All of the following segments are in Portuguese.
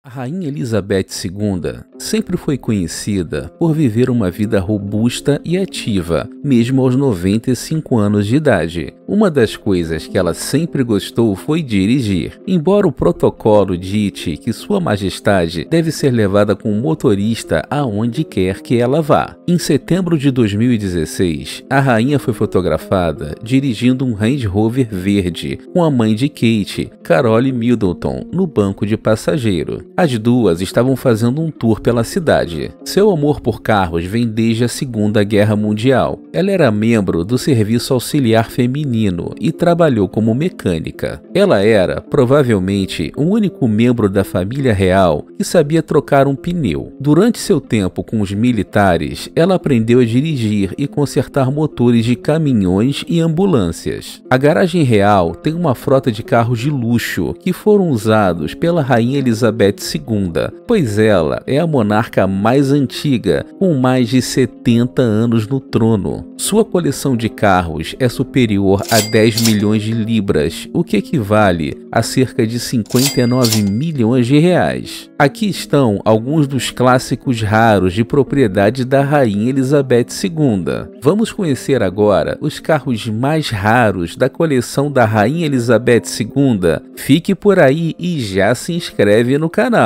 A Rainha Elizabeth II sempre foi conhecida por viver uma vida robusta e ativa, mesmo aos 95 anos de idade. Uma das coisas que ela sempre gostou foi dirigir. Embora o protocolo dite que Sua Majestade deve ser levada com um motorista aonde quer que ela vá. Em setembro de 2016, a rainha foi fotografada dirigindo um Range Rover verde com a mãe de Kate, Carole Middleton, no banco de passageiro. As duas estavam fazendo um tour pela cidade. Seu amor por carros vem desde a Segunda Guerra Mundial. Ela era membro do Serviço Auxiliar Feminino e trabalhou como mecânica. Ela era, provavelmente, o único membro da família real que sabia trocar um pneu. Durante seu tempo com os militares, ela aprendeu a dirigir e consertar motores de caminhões e ambulâncias. A garagem real tem uma frota de carros de luxo que foram usados pela Rainha Elizabeth II, pois ela é a monarca mais antiga, com mais de 70 anos no trono. Sua coleção de carros é superior a 10 milhões de libras, o que equivale a cerca de 59 milhões de reais. Aqui estão alguns dos clássicos raros de propriedade da Rainha Elizabeth II. Vamos conhecer agora os carros mais raros da coleção da Rainha Elizabeth II. Fique por aí e já se inscreve no canal.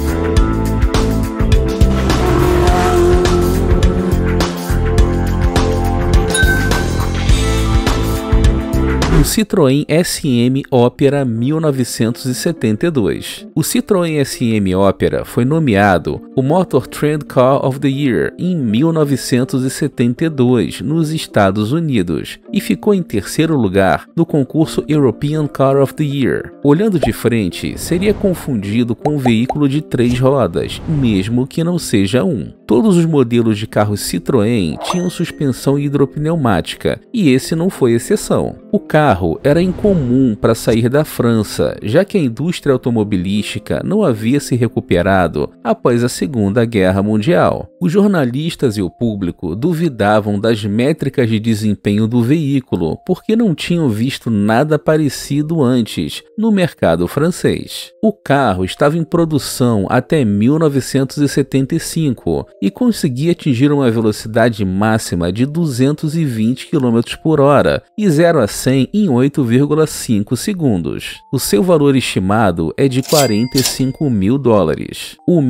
O Citroën SM Opera 1972. O Citroën SM Opera foi nomeado o Motor Trend Car of the Year em 1972 nos Estados Unidos e ficou em terceiro lugar no concurso European Car of the Year. Olhando de frente, seria confundido com um veículo de 3 rodas, mesmo que não seja um. Todos os modelos de carros Citroën tinham suspensão hidropneumática e esse não foi exceção. O carro era incomum para sair da França, já que a indústria automobilística não havia se recuperado após a Segunda Guerra Mundial. Os jornalistas e o público duvidavam das métricas de desempenho do veículo porque não tinham visto nada parecido antes no mercado francês. O carro estava em produção até 1975 e conseguia atingir uma velocidade máxima de 220 km por hora e 0 a 100 em 8,5 segundos. O seu valor estimado é de $45 mil. O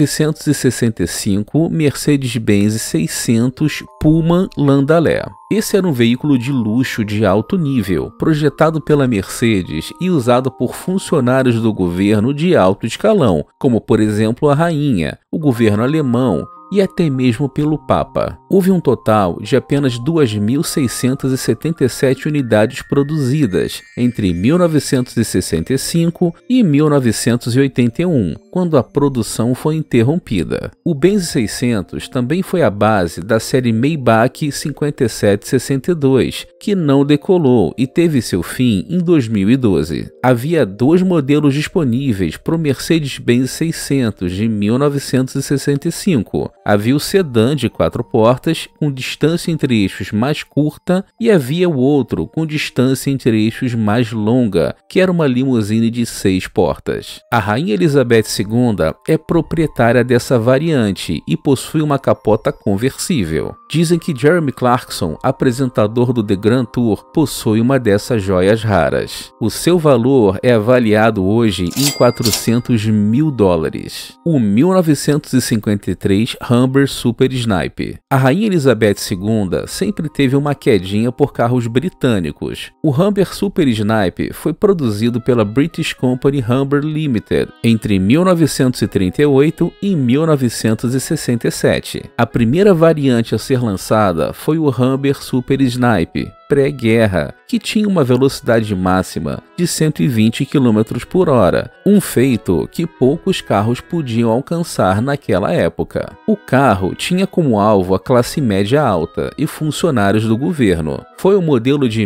1965 Mercedes-Benz 600 Pullman Landaulet. Esse era um veículo de luxo de alto nível, projetado pela Mercedes e usado por funcionários do governo de alto escalão, como por exemplo a rainha, o governo alemão e até mesmo pelo Papa. Houve um total de apenas 2.677 unidades produzidas entre 1965 e 1981, quando a produção foi interrompida. O Benz 600 também foi a base da série Maybach 5762, que não decolou e teve seu fim em 2012. Havia 2 modelos disponíveis para o Mercedes-Benz 600 de 1965. Havia o sedã de 4 portas, com distância entre eixos mais curta, e havia o outro com distância entre eixos mais longa, que era uma limusine de 6 portas. A Rainha Elizabeth II é proprietária dessa variante e possui uma capota conversível. Dizem que Jeremy Clarkson, apresentador do The Grand Tour, possui uma dessas joias raras. O seu valor é avaliado hoje em $400 mil. O 1953 Humber Super Snipe. A Rainha Elizabeth II sempre teve uma quedinha por carros britânicos. O Humber Super Snipe foi produzido pela British Company Humber Limited entre 1938 e 1967. A primeira variante a ser lançada foi o Humber Super Snipe pré-guerra, que tinha uma velocidade máxima de 120 km por hora, um feito que poucos carros podiam alcançar naquela época. O carro tinha como alvo a classe média alta e funcionários do governo. Foi o modelo de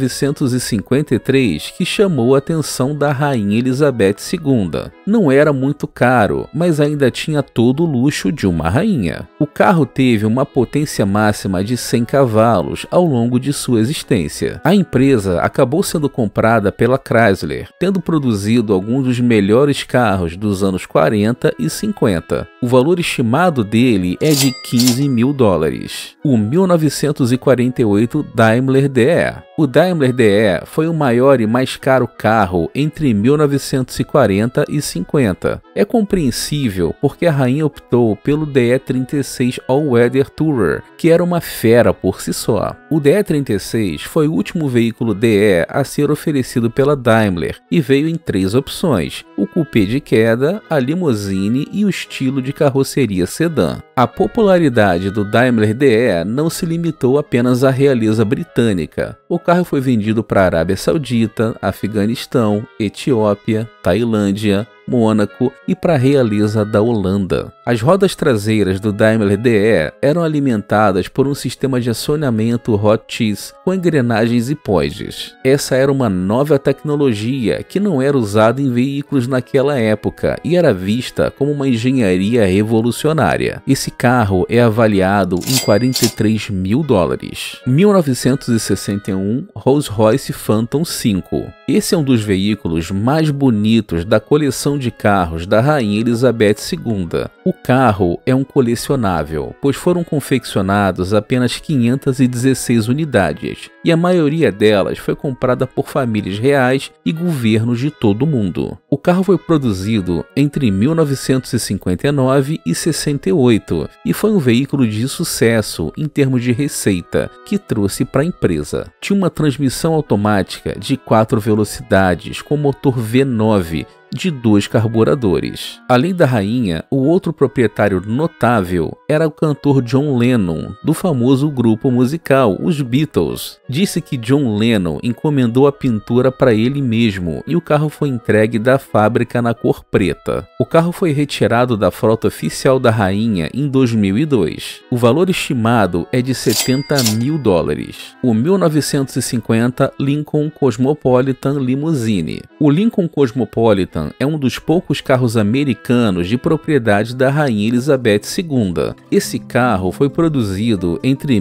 1953 que chamou a atenção da Rainha Elizabeth II. Não era muito caro, mas ainda tinha todo o luxo de uma rainha. O carro teve uma potência máxima de 100 cavalos ao longo de suas existência. A empresa acabou sendo comprada pela Chrysler, tendo produzido alguns dos melhores carros dos anos 40 e 50. O valor estimado dele é de $15.000. O 1948 Daimler DE. O Daimler DE foi o maior e mais caro carro entre 1940 e 50. É compreensível porque a rainha optou pelo DE36 All-Weather Tourer, que era uma fera por si só. O DE36 foi o último veículo DE a ser oferecido pela Daimler e veio em 3 opções: o coupé de queda, a limousine e o estilo de carroceria sedã. A popularidade do Daimler DE não se limitou apenas à realeza britânica. O carro foi vendido para a Arábia Saudita, Afeganistão, Etiópia, Tailândia, Mônaco e para a realeza da Holanda. As rodas traseiras do Daimler DE eram alimentadas por um sistema de acionamento hot cheese com engrenagens hipóides. Essa era uma nova tecnologia que não era usada em veículos naquela época e era vista como uma engenharia revolucionária. Esse carro é avaliado em $43.000. 1961 Rolls-Royce Phantom 5. Esse é um dos veículos mais bonitos da coleção de carros da Rainha Elizabeth II. O carro é um colecionável, pois foram confeccionados apenas 516 unidades, e a maioria delas foi comprada por famílias reais e governos de todo o mundo. O carro foi produzido entre 1959 e 68 e foi um veículo de sucesso em termos de receita que trouxe para a empresa. Tinha uma transmissão automática de 4 velocidades com motor V9 de 2 carburadores. Além da rainha, o outro proprietário notável era o cantor John Lennon, do famoso grupo musical, os Beatles. Disse que John Lennon encomendou a pintura para ele mesmo e o carro foi entregue da fábrica na cor preta. O carro foi retirado da frota oficial da rainha em 2002. O valor estimado é de $70.000. O 1950 Lincoln Cosmopolitan Limousine. O Lincoln Cosmopolitan é um dos poucos carros americanos de propriedade da Rainha Elizabeth II. Esse carro foi produzido entre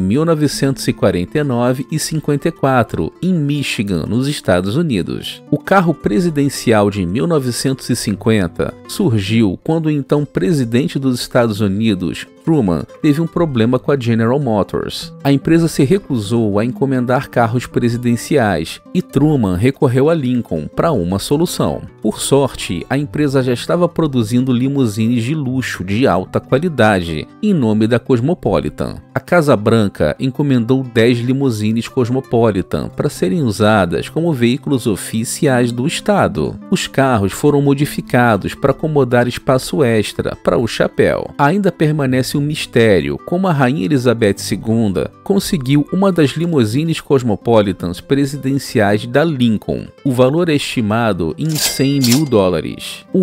1949 e 54 em Michigan, nos Estados Unidos. O carro presidencial de 1950 surgiu quando o então presidente dos Estados Unidos, Truman, teve um problema com a General Motors. A empresa se recusou a encomendar carros presidenciais e Truman recorreu a Lincoln para uma solução. Por sorte, a empresa já estava produzindo limusines de luxo de alta qualidade em nome da Cosmopolitan. A Casa Branca encomendou 10 limusines Cosmopolitan para serem usadas como veículos oficiais do estado. Os carros foram modificados para acomodar espaço extra para o chapéu. Ainda permanece um mistério como a Rainha Elizabeth II conseguiu uma das limusines Cosmopolitans presidenciais da Lincoln. O valor é estimado em $100.000. O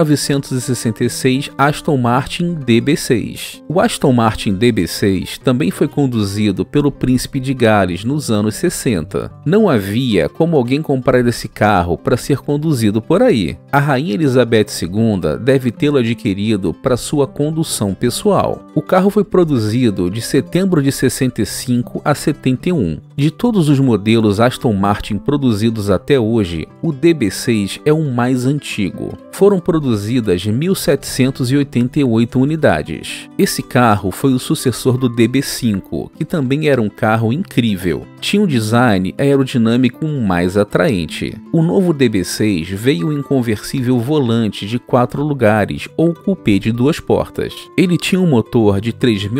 1966 Aston Martin DB6. O Aston Martin DB6 também foi conduzido pelo Príncipe de Gales nos anos 60. Não havia como alguém comprar esse carro para ser conduzido por aí. A Rainha Elizabeth II deve tê-lo adquirido para sua condução pessoal. O carro foi produzido de setembro de 65 a 71. De todos os modelos Aston Martin produzidos até hoje, o DB6 é o mais antigo. Foram produzidas 1.788 unidades. Esse carro foi o sucessor do DB5, que também era um carro incrível. Tinha um design aerodinâmico mais atraente. O novo DB6 veio em conversível volante de 4 lugares ou coupé de 2 portas. Ele tinha um motor de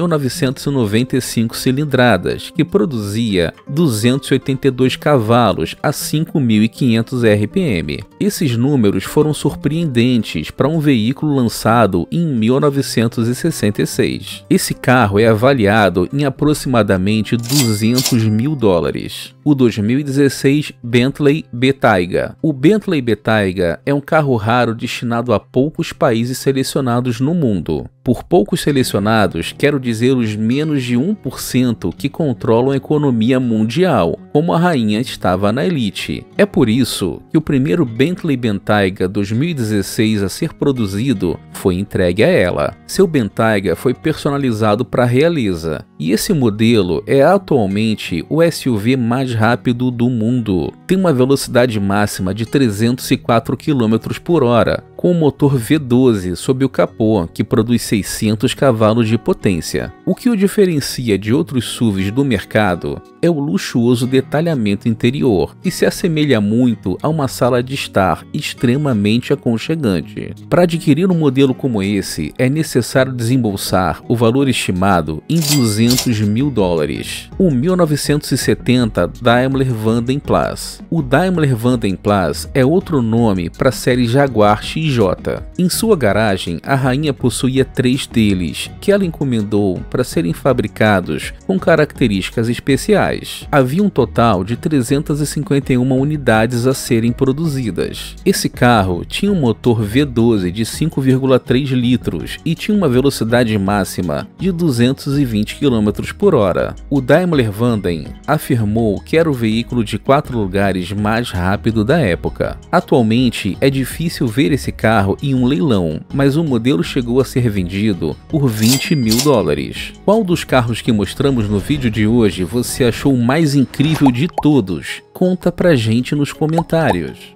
3.995 cilindradas, que produzia 282 cavalos a 5.500 RPM. Esses números foram surpreendentes para um veículo lançado em 1966. Esse carro é avaliado em aproximadamente $200.000. O 2016 Bentley Bentayga. O Bentley Bentayga é um carro raro destinado a poucos países selecionados no mundo. Por poucos selecionados, quero dizer os menos de 1% que controlam a economia mundial, como a rainha estava na elite. É por isso que o primeiro Bentley Bentayga 2016 a ser produzido foi entregue a ela. Seu Bentayga foi personalizado para a realeza, e esse modelo é atualmente o SUV mais rápido do mundo. Tem uma velocidade máxima de 304 km por hora, com um motor V12 sob o capô, que produz 600 cavalos de potência. O que o diferencia de outros SUVs do mercado é o luxuoso detalhamento interior, que se assemelha muito a uma sala de estar extremamente aconchegante. Para adquirir um modelo como esse, é necessário desembolsar o valor estimado em $200 mil. O 1970 Daimler Vanden Plas. O Daimler Vanden Plas é outro nome para a série Jaguar XJ. Em sua garagem, a rainha possuía 3 deles, que ela encomendou para serem fabricados com características especiais. Havia um total de 351 unidades a serem produzidas. Esse carro tinha um motor V12 de 5,3 litros e tinha uma velocidade máxima de 220 km por hora. O Daimler Vanden afirmou que era o veículo de 4 lugares mais rápido da época. Atualmente é difícil ver esse carro em um leilão, mas o modelo chegou a ser vendido por $20 mil. Qual dos carros que mostramos no vídeo de hoje você achou o mais incrível de todos? Conta pra gente nos comentários.